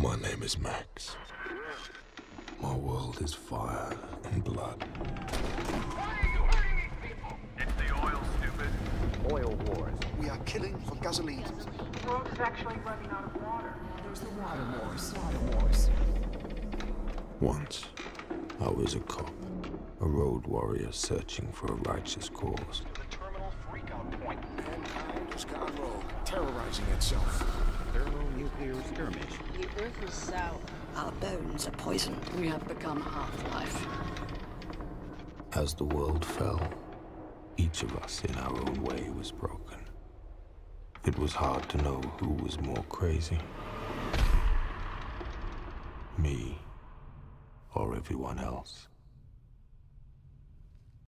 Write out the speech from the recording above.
My name is Max. My world is fire and blood. Why are you hurting these people? It's the oil, stupid. Oil wars. We are killing for gasoline. The world is actually running out of water. There's the water wars. Water wars. Once, I was a cop, a road warrior searching for a righteous cause. The terminal freakout point. Mankind has gone rogue, terrorizing itself. Thermonuclear skirmish. The earth is sour. Our bones are poisoned. We have become half-life. As the world fell, each of us in our own way was broken. It was hard to know who was more crazy. Me or everyone else.